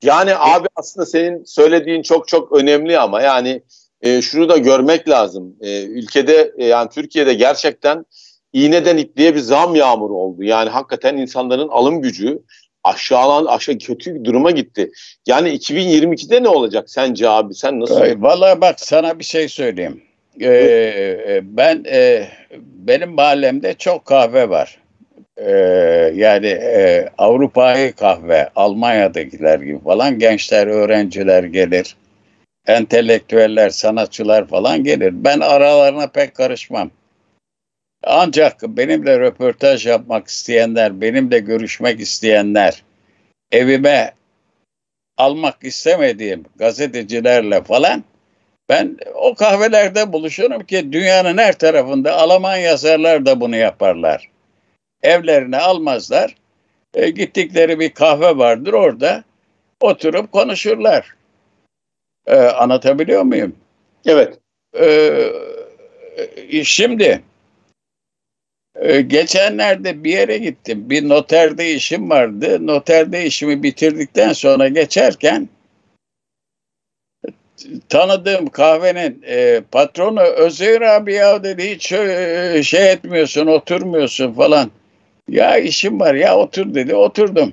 Yani abi aslında senin söylediğin çok çok önemli ama yani şunu da görmek lazım. Ülkede yani Türkiye'de gerçekten iğneden ipliğe bir zam yağmuru oldu. Yani hakikaten insanların alım gücü aşağı kötü bir duruma gitti. Yani 2022'de ne olacak sence abi? Sen nasıl? Vallahi bak sana bir şey söyleyeyim. Benim mahallemde çok kahve var. Yani Avrupa'yı kahve, Almanya'dakiler gibi falan gençler, öğrenciler gelir. Entelektüeller, sanatçılar falan gelir. Ben aralarına pek karışmam. Ancak benimle röportaj yapmak isteyenler, benimle görüşmek isteyenler, evime almak istemediğim gazetecilerle falan ben o kahvelerde buluşurum ki dünyanın her tarafında Alman yazarlar da bunu yaparlar. Evlerine almazlar. Gittikleri bir kahve vardır orada oturup konuşurlar. Anlatabiliyor muyum? Evet. Şimdi geçenlerde bir yere gittim. Bir noterde işim vardı. Noterde işimi bitirdikten sonra geçerken tanıdığım kahvenin patronu Özgür abi ya dedi hiç şey etmiyorsun, oturmuyorsun falan. Ya işim var ya otur dedi. Oturdum.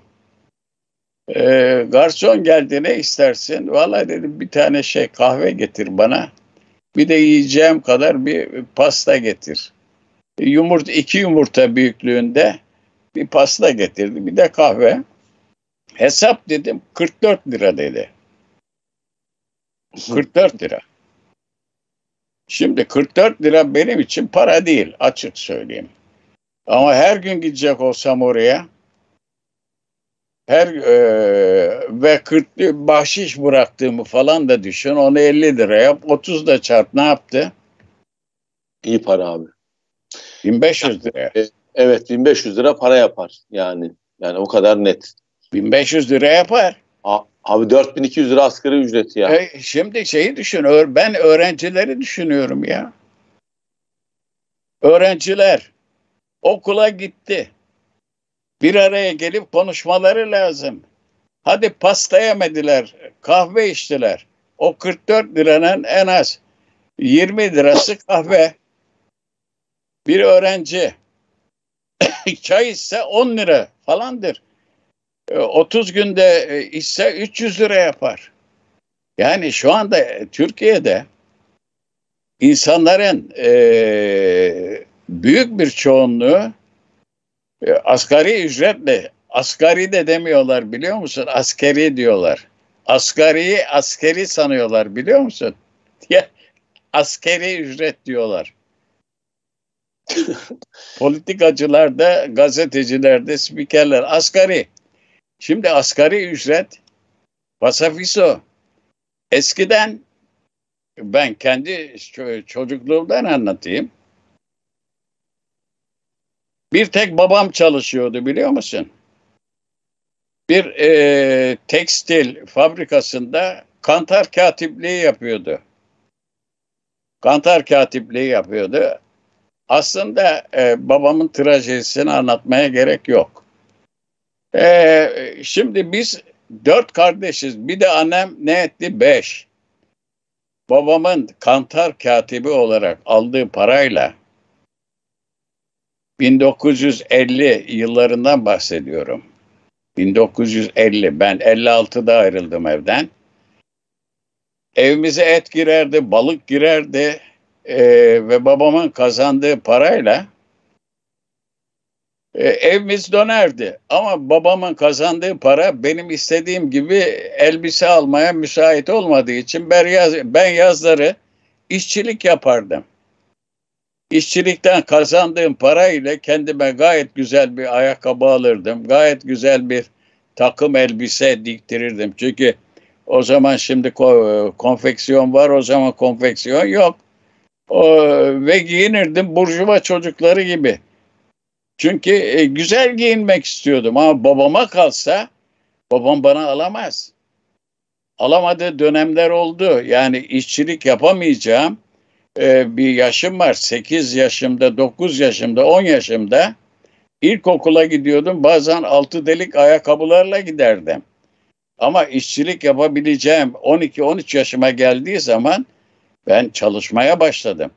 Garson geldi ne istersin? Vallahi dedim bir tane şey kahve getir bana. Bir de yiyeceğim kadar bir pasta getir. İki yumurta büyüklüğünde bir pasta getirdi. Bir de kahve. Hesap dedim 44 lira dedi. 44 lira. Şimdi 44 lira benim için para değil açık söyleyeyim. Ama her gün gidecek olsam oraya ve 40 bahşiş bıraktığımı falan da düşün. Onu 50 lira yap. 30 da çarp ne yaptı? İyi para abi. 1500 lira. Evet 1500 lira para yapar yani. Yani o kadar net. 1500 lira yapar. Abi 4200 lira asgari ücreti ya. Şimdi şeyi düşün. Ben öğrencileri düşünüyorum ya. Öğrenciler okula gitti. Bir araya gelip konuşmaları lazım. Hadi pasta yemediler, kahve içtiler. O 44 liranın en az 20 lirası kahve. Bir öğrenci çay ise 10 lira falandır. 30 günde ise 300 lira yapar. Yani şu anda Türkiye'de insanların büyük bir çoğunluğu asgari ücretle, asgari de demiyorlar biliyor musun? Askeri diyorlar. Askeri sanıyorlar biliyor musun? Ya, askeri ücret diyorlar. Politikacılar da, gazeteciler de, spikerler asgari. Şimdi asgari ücret pasafiso. Eskiden ben kendi çocukluğumdan anlatayım. Bir tek babam çalışıyordu biliyor musun? Bir tekstil fabrikasında kantar katipliği yapıyordu. Kantar katipliği yapıyordu. Aslında babamın trajedisini anlatmaya gerek yok. Şimdi biz 4 kardeşiz. Bir de annem ne etti? 5. Babamın kantar katibi olarak aldığı parayla 1950 yıllarından bahsediyorum. 1950. Ben 56'da ayrıldım evden. Evimize et girerdi, balık girerdi ve babamın kazandığı parayla evimiz dönerdi. Ama babamın kazandığı para benim istediğim gibi elbise almaya müsait olmadığı için ben yazları işçilik yapardım. İşçilikten kazandığım para ile kendime gayet güzel bir ayakkabı alırdım. Gayet güzel bir takım elbise diktirirdim. Çünkü o zaman şimdi konfeksiyon var, o zaman konfeksiyon yok. Ve giyinirdim burjuva çocukları gibi. Çünkü güzel giyinmek istiyordum ama babama kalsa babam bana alamaz. Alamadığı dönemler oldu. Yani işçilik yapamayacağım bir yaşım var. 8 yaşımda, 9 yaşımda, 10 yaşımda ilkokula gidiyordum. Bazen 6 delik ayakkabılarla giderdim. Ama işçilik yapabileceğim 12-13 yaşıma geldiği zaman ben çalışmaya başladım.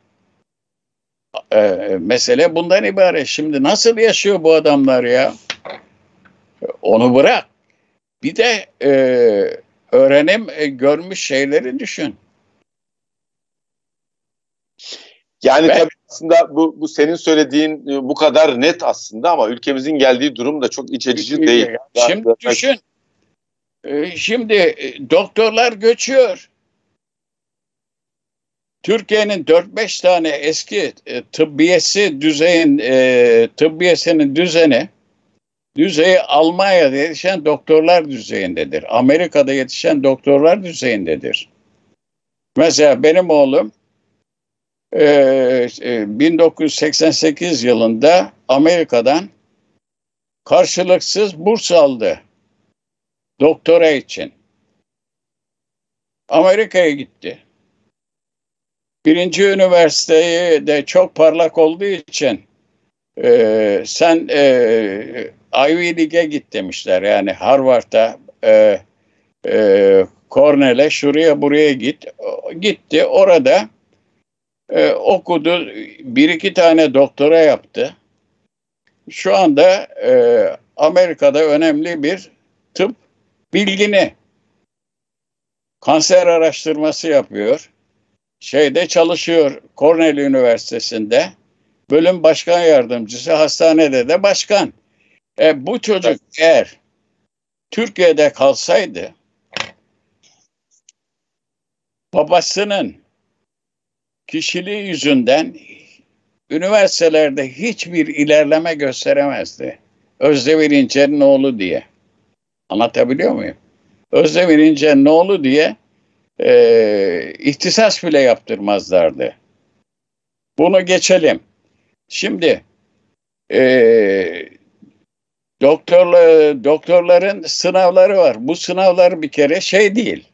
Mesele bundan ibaret. Şimdi nasıl yaşıyor bu adamlar ya? Onu bırak. Bir de öğrenim görmüş şeyleri düşün. Yani tabii aslında bu senin söylediğin bu kadar net aslında ama ülkemizin geldiği durum da çok iç açıcı değil. Şimdi düşün. Şimdi doktorlar göçüyor. Türkiye'nin 4-5 tane eski tıbbiyesinin düzeyi Almanya'da yetişen doktorlar düzeyindedir. Amerika'da yetişen doktorlar düzeyindedir. Mesela benim oğlum 1988 yılında Amerika'dan karşılıksız burs aldı doktora için. Amerika'ya gitti. Birinci üniversiteyi de çok parlak olduğu için sen Ivy League'e git demişler. Yani Harvard'a, Cornell'e, şuraya buraya git. Gitti. Orada okudu. Bir iki tane doktora yaptı. Şu anda Amerika'da önemli bir tıp bilgini, kanser araştırması yapıyor. Şeyde çalışıyor, Cornell Üniversitesi'nde. Bölüm başkan yardımcısı, hastanede de başkan. Bu çocuk eğer Türkiye'de kalsaydı babasının kişiliği yüzünden üniversitelerde hiçbir ilerleme gösteremezdi. Özdemir İnce'nin oğlu diye. Anlatabiliyor muyum? Özdemir İnce'nin oğlu diye ihtisas bile yaptırmazlardı. Bunu geçelim. Şimdi doktorların sınavları var. Bu sınavlar bir kere şey değil.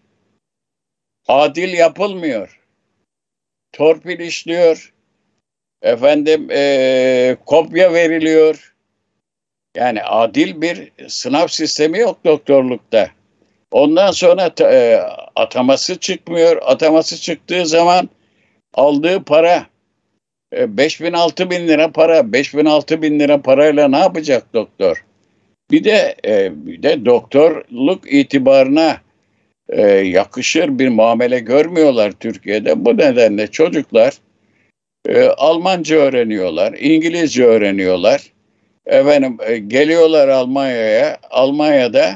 Adil yapılmıyor. Torpil işliyor. Efendim kopya veriliyor. Yani adil bir sınav sistemi yok doktorlukta. Ondan sonra ataması çıkmıyor. Ataması çıktığı zaman aldığı para 5.000-6.000 lira para. 5.000-6.000 lira parayla ne yapacak doktor? Bir de doktorluk itibarına yakışır bir muamele görmüyorlar Türkiye'de. Bu nedenle çocuklar Almanca öğreniyorlar, İngilizce öğreniyorlar. Efendim geliyorlar Almanya'ya. Almanya'da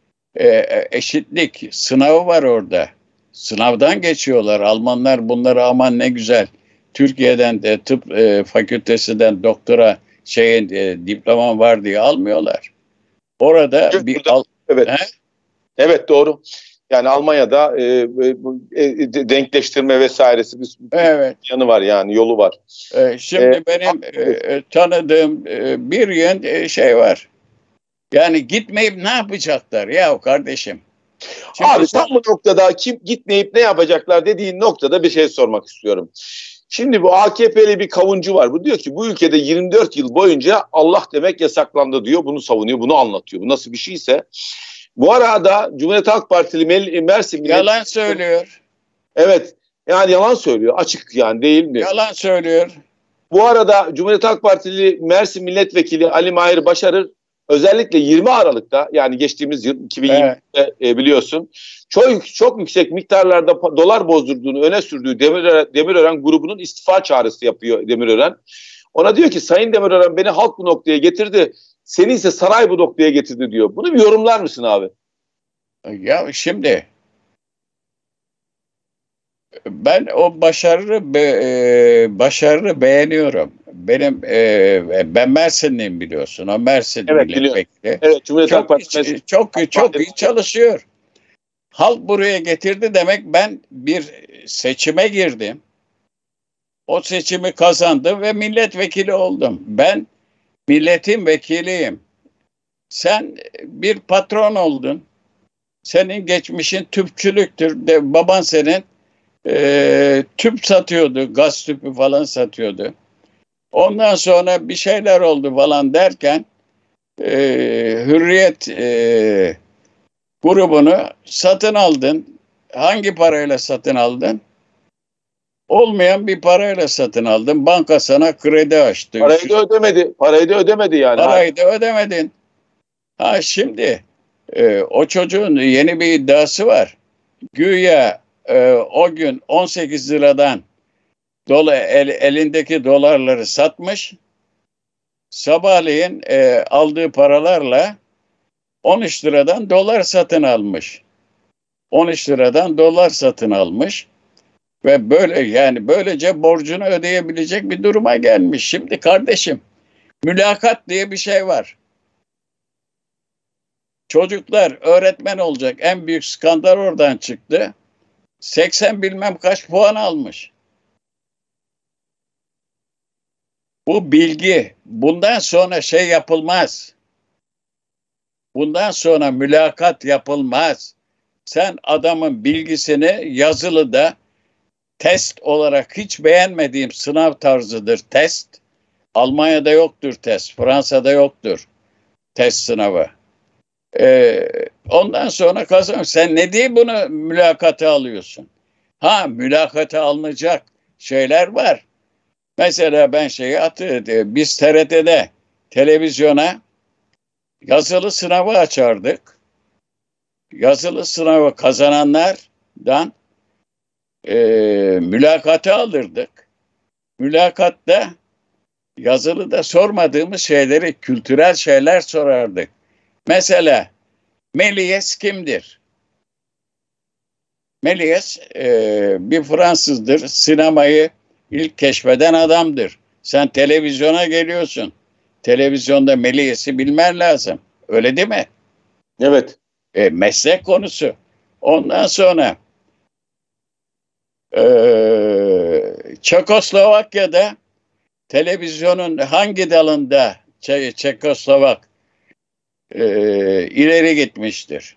eşitlik sınavı var orada. Sınavdan geçiyorlar. Almanlar bunları aman ne güzel. Türkiye'den de tıp fakültesinden doktora diploma var diye almıyorlar. Orada evet. Evet doğru. Yani Almanya'da denkleştirme vesairesi bir evet. yanı var yani yolu var. Şimdi benim tanıdığım bir şey var. Yani gitmeyip ne yapacaklar ya kardeşim? Şimdi abi tam bu noktada gitmeyip ne yapacaklar dediğin noktada bir şey sormak istiyorum. Şimdi bu AKP'li bir kavuncu var. Bu diyor ki bu ülkede 24 yıl boyunca Allah demek yasaklandı diyor. Bunu savunuyor, bunu anlatıyor. Bu nasıl bir şeyse. Bu arada Cumhuriyet Halk Partili Mersin yalan söylüyor. Evet. Yani yalan söylüyor. Açık yani değil mi? Yalan söylüyor. Bu arada Cumhuriyet Halk Partili Mersin Milletvekili Ali Mahir Başarır özellikle 20 Aralık'ta yani geçtiğimiz yıl 2020'de evet. Biliyorsun çok yüksek miktarlarda dolar bozdurduğunu öne sürdüğü Demirören grubunun istifa çağrısı yapıyor Demirören. Ona diyor ki Sayın Demirören beni halk bu noktaya getirdi. Seni ise saray bu noktaya getirdi diyor. Bunu bir yorumlar mısın abi? Ya şimdi ben o başarılı beğeniyorum. Ben Mersinliyim biliyorsun. O Mersin evet, milletvekili. Evet, Cumhuriyet Halk Partisi çok iyi çalışıyor. Halk buraya getirdi demek ben bir seçime girdim. O seçimi kazandım ve milletvekili oldum. Ben milletin vekiliyim. Sen bir patron oldun. Senin geçmişin tüpçülüktür. Baban senin tüp satıyordu. Gaz tüpü falan satıyordu. Ondan sonra bir şeyler oldu falan derken Hürriyet grubunu satın aldın. Hangi parayla satın aldın? Olmayan bir parayla satın aldın. Banka sana kredi açtı. Parayı da ödemedi. Parayı da ödemedi yani. Parayı da ödemedin. Ha şimdi o çocuğun yeni bir iddiası var. Güya o gün 18 liradan elindeki dolarları satmış. Sabahleyin aldığı paralarla 13 liradan dolar satın almış. 13 liradan dolar satın almış ve böylece borcunu ödeyebilecek bir duruma gelmiş. Şimdi kardeşim, mülakat diye bir şey var. Çocuklar öğretmen olacak. En büyük skandal oradan çıktı. 80 bilmem kaç puan almış. Bu bilgi. Bundan sonra şey yapılmaz. Bundan sonra mülakat yapılmaz. Sen adamın bilgisini yazılıda test olarak hiç beğenmediğim sınav tarzıdır test. Almanya'da yoktur test. Fransa'da yoktur test sınavı. Ondan sonra kazan. Sen ne diye bunu mülakata alıyorsun? Ha, mülakata alınacak şeyler var. Mesela ben biz TRT'de televizyona yazılı sınavı açardık. Yazılı sınavı kazananlardan mülakata alırdık. Mülakatta yazılıda sormadığımız şeyleri, kültürel şeyler sorardık. Mesela Méliès kimdir? Méliès bir Fransızdır. Sinemayı ilk keşfeden adamdır. Sen televizyona geliyorsun. Televizyonda Méliès'i bilmen lazım. Öyle değil mi? Evet. Meslek konusu. Ondan sonra Çekoslovakya'da televizyonun hangi dalında Çekoslovak ileri gitmiştir?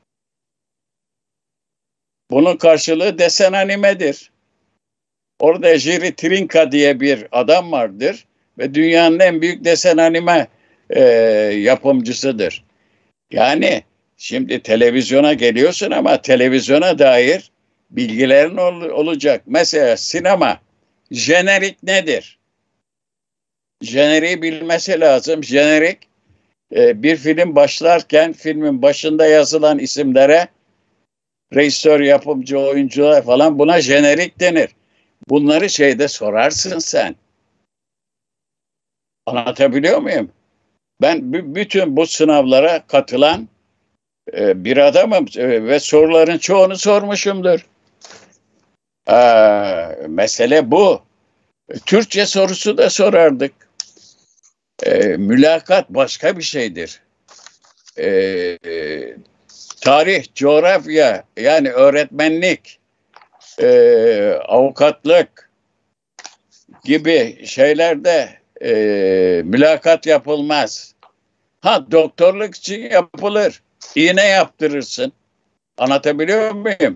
Bunun karşılığı desen animedir. Orada Jiri Trinka diye bir adam vardır ve dünyanın en büyük desen anime yapımcısıdır. Yani şimdi televizyona geliyorsun ama televizyona dair bilgilerin olacak. Mesela sinema, jenerik nedir? Jeneriği bilmesi lazım. Jenerik bir film başlarken filmin başında yazılan isimlere rejisör, yapımcı, oyuncular falan buna jenerik denir. Bunları şeyde sorarsın sen. Anlatabiliyor muyum? Ben bütün bu sınavlara katılan bir adamım ve soruların çoğunu sormuşumdur. Mesele bu. Türkçe sorusu da sorardık. Mülakat başka bir şeydir. Tarih, coğrafya, yani öğretmenlik, avukatlık gibi şeylerde mülakat yapılmaz. Ha, doktorluk için yapılır. İğne yaptırırsın. Anlatabiliyor muyum?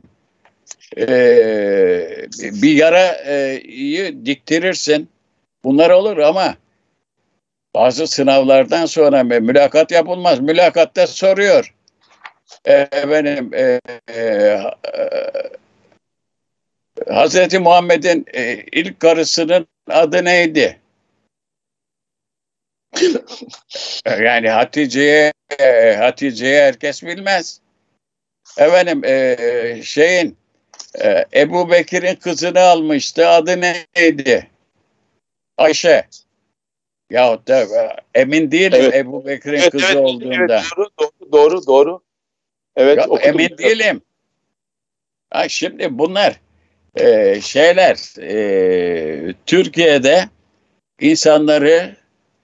Bir yarayı diktirirsin. Bunlar olur ama bazı sınavlardan sonra mülakat yapılmaz. Mülakatta soruyor. Hazreti Muhammed'in ilk karısının adı neydi? Yani Hatice'yi herkes bilmez. Ebu Bekir'in kızını almıştı. Adı neydi? Ayşe. Yahut da emin değilim, evet. Ebu Bekir'in kızı olduğunda. Evet, doğru. Evet, ya, emin değilim. Ha, şimdi bunlar Türkiye'de insanları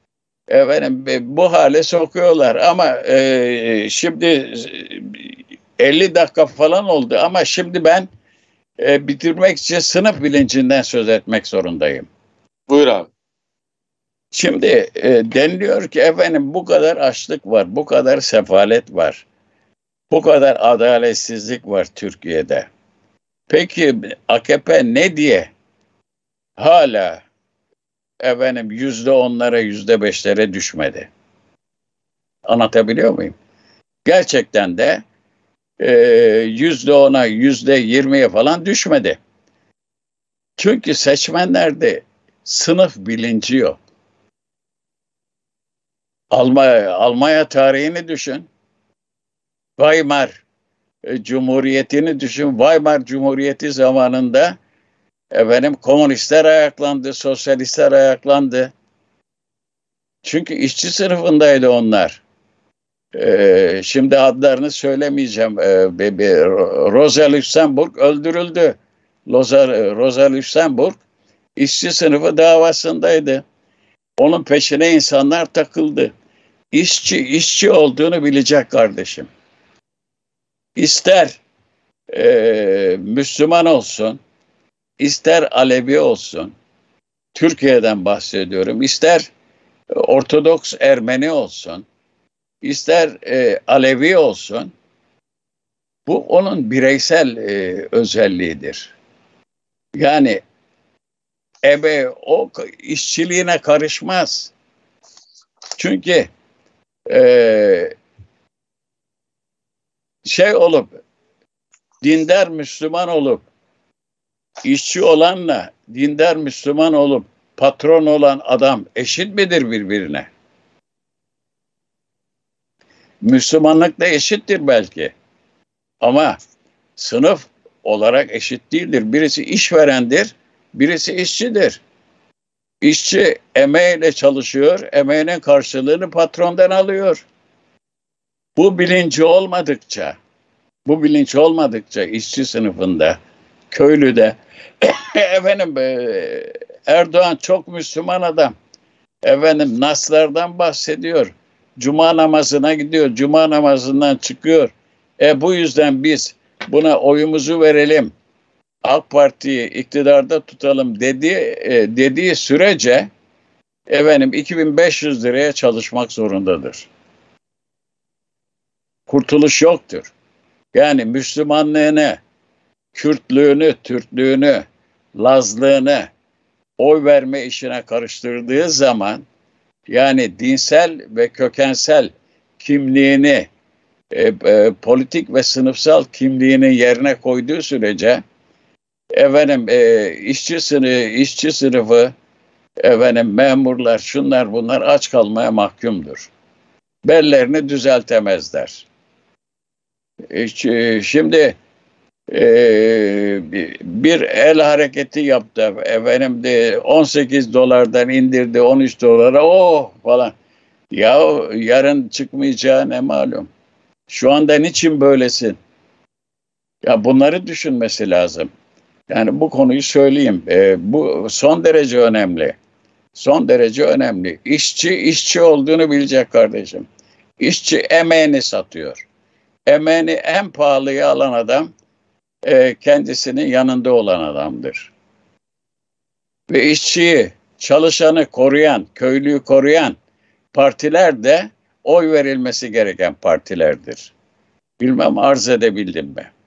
bu hale sokuyorlar ama şimdi 50 dakika falan oldu ama şimdi ben bitirmek için sınıf bilincinden söz etmek zorundayım. Buyur abi. Şimdi deniliyor ki bu kadar açlık var, bu kadar sefalet var, bu kadar adaletsizlik var Türkiye'de. Peki AKP ne diye hala %10'lara, %5'lere düşmedi? Anlatabiliyor muyum? Gerçekten de %10'a, %20'ye falan düşmedi. Çünkü seçmenlerde sınıf bilinci yok. Almanya tarihini düşün. Weimar Cumhuriyeti'ni düşün. Weimar Cumhuriyeti zamanında komünistler ayaklandı, sosyalistler ayaklandı. Çünkü işçi sınıfındaydı onlar. Şimdi adlarını söylemeyeceğim. Rosa Luxemburg öldürüldü. Rosa Luxemburg işçi sınıfı davasındaydı. Onun peşine insanlar takıldı. İşçi olduğunu bilecek kardeşim. İster Müslüman olsun, ister Alevi olsun, Türkiye'den bahsediyorum, ister Ortodoks Ermeni olsun, ister Alevi olsun, bu onun bireysel özelliğidir. Yani o işçiliğine karışmaz. Çünkü dindar Müslüman olup, işçi olanla dindar Müslüman olup patron olan adam eşit midir birbirine? Müslümanlık da eşittir belki. Ama sınıf olarak eşit değildir. Birisi işverendir, birisi işçidir. İşçi emeğiyle çalışıyor, emeğinin karşılığını patrondan alıyor. Bu bilinç olmadıkça işçi sınıfında, köylüde, Erdoğan çok Müslüman adam. Naslardan bahsediyor. Cuma namazına gidiyor, cuma namazından çıkıyor. Bu yüzden biz buna oyumuzu verelim, AK Parti'yi iktidarda tutalım dediği sürece 2500 liraya çalışmak zorundadır. Kurtuluş yoktur. Yani Müslümanlığını, Kürtlüğünü, Türklüğünü, Lazlığını oy verme işine karıştırdığı zaman, yani dinsel ve kökensel kimliğini, politik ve sınıfsal kimliğini yerine koyduğu sürece işçi sınıfı, memurlar, şunlar bunlar aç kalmaya mahkumdur. Bellerini düzeltemezler. Şimdi bir el hareketi yaptı. 18 dolardan indirdi 13 dolara falan. Ya yarın çıkmayacağı ne malum. Şu anda niçin böylesin? Ya bunları düşünmesi lazım. Yani bu konuyu söyleyeyim. Bu son derece önemli. Son derece önemli. İşçi olduğunu bilecek kardeşim. İşçi emeğini satıyor. Emeğini en pahalıya alan adam kendisinin yanında olan adamdır. Ve işçiyi, çalışanı koruyan, köylüyü koruyan partiler de oy verilmesi gereken partilerdir. Bilmem arz edebildim mi?